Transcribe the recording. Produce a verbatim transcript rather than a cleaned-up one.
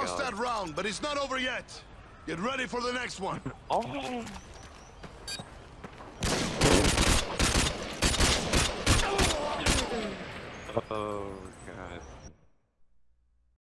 lost that round, but it's not over yet. Get ready for the next one. Oh. Oh, God.